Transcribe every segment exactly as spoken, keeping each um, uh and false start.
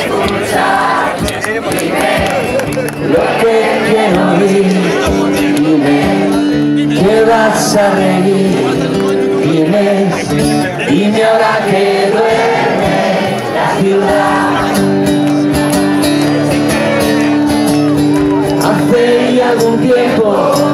escuchar. Dime lo que quiero oír. Dime que vas a reír. Dime, dime ahora que duerme la ciudad. Hace ya algún tiempo,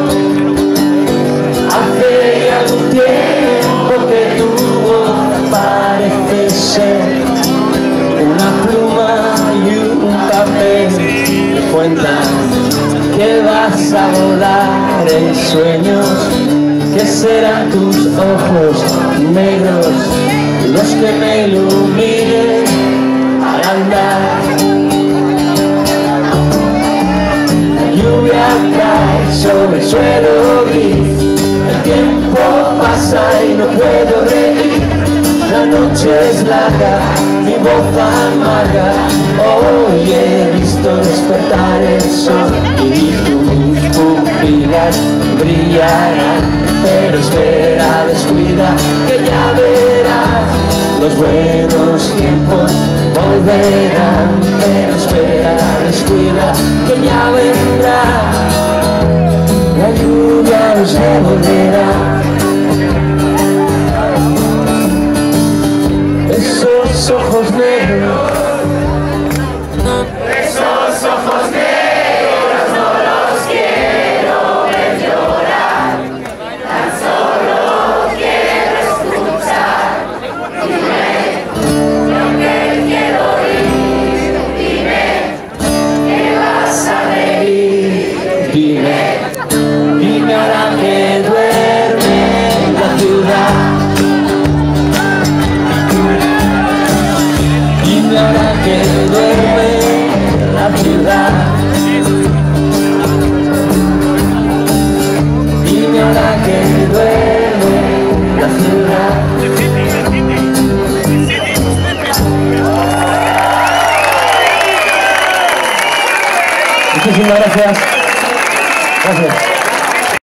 hace ya algún tiempo que tu voz parece ser una pluma y un papel. Cuenta que vas a volar en sueños, que serán tus ojos negros los que me iluminen al andar. Lluvia cae sobre el suelo gris, el tiempo pasa y no puedo reír. La noche es larga, mi voz amarga, hoy he visto despertar el sol y tus pupilas brillarán. Pero espera, descuida, que ya verás, los buenos tiempos volverán. Pero espera, descuida, que ya vendrá, la lluvia nos devolverá. Esos ojos negros, esos ojos negros no los quiero ver llorar, tan solo quiero escuchar. Dime lo que quiero oír, dime que vas a reír. Dime, dime ahora que duerme la ciudad. Ahora que duerme la ciudad. Dime ahora que duerme la ciudad. Muchísimas gracias. Gracias.